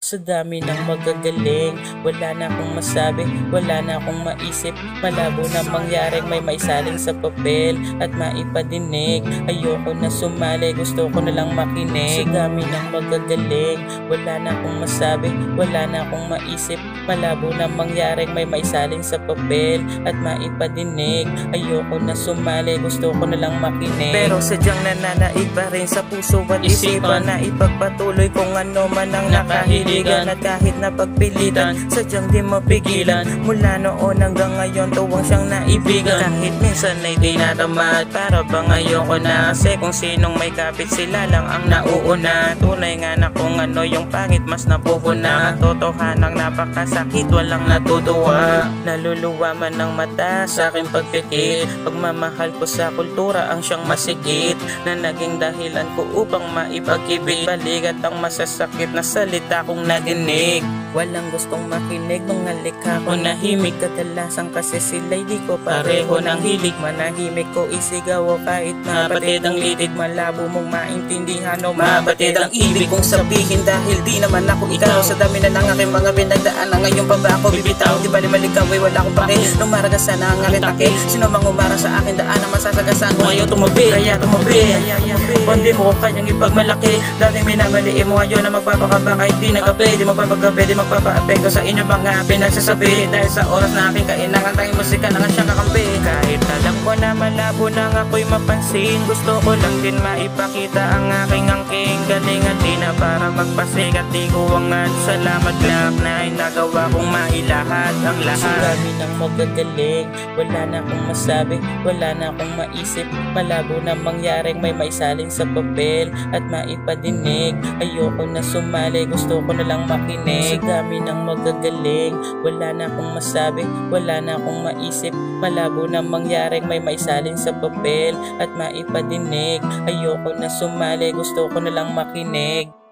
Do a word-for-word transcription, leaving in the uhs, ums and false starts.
Sa dami ng magagaling, wala na akong masabi, wala na akong maisip. Malabo na mangyaring may maisaling sa papel at maipadinig. Ayoko na sumali, gusto ko na lang makinig. Sa dami ng magagaling, wala na akong masabi, wala na akong maisip. Malabo na mangyaring may maisaling sa papel at maipadinig. Ayoko na sumali, gusto ko na lang makinig. Pero sadyang nananaig pa rin sa puso at isipan na ipagpatuloy kung ano man ang nakahilig. At kahit na pagpilitan, sadyang di mapigilan. Mula noon hanggang ngayon, tuwang siyang naibigan. Kahit minsan ay di natamad, para bang ayoko na. Kasi kung sinong may kapit, sila lang ang nauuna. Tunay nga na kung ano yung pangit, mas napuhuna. Totohanang napakasakit, walang natutuwa. Naluluwa man ng mata sa aking pagpikit. Pagmamahal ko sa kultura ang siyang masigit, na naging dahilan ko upang maipag-ibig. Balikat ang masasakit na salita kong nadinig. Walang gustong makinig, mga likha ko nahimik. Kadalasan kasi sila'y di ko pareho ng hilig. Manahimik ko isigaw o kahit mabatid ang litig. Malabo mong maintindihan o mabatid ang ibig kong sabihin, dahil di naman ako ikaw. Sa dami na ng aking mga pinagdaan na ngayon pa ba ako bibitaw? Di bali malikaw ay wala akong pake, nung maragasan na ang aking take. Sino mang umara sa akin daan na masasagasan kung ayaw tumabi, kaya tumabi. Kundi mo ko kanyang ipagmalaki, dati minamaliin mo ngayon na magpapakaba. Kahit di nagkape, di magpapagabi, di magpapaapekto sa inyo mga pinagsasabi. Dahil sa oras na aking kainangan, tayong musika na nga siyang kakampi. Kahit alam ko na malabo nang ako'y mapansin, gusto ko lang din maipakita ang aking angking galingan. Di na para magpasikat, di ko angad. Salamat lang na ay nagawa kong mailahat ang lahat. Sa dami ng magagaling, wala na akong masabi, wala na akong maisip. Malabo na mangyaring may maisaling sa papel at maipadinig. Ayoko na sumali, gusto ko na lang makinig. Sa dami ng magagaling, wala na akong masabi, wala na akong maisip. Malabo na mangyaring may maisaling sa papel at maipadinig. Ayoko na sumali, gusto ko na lang makinig.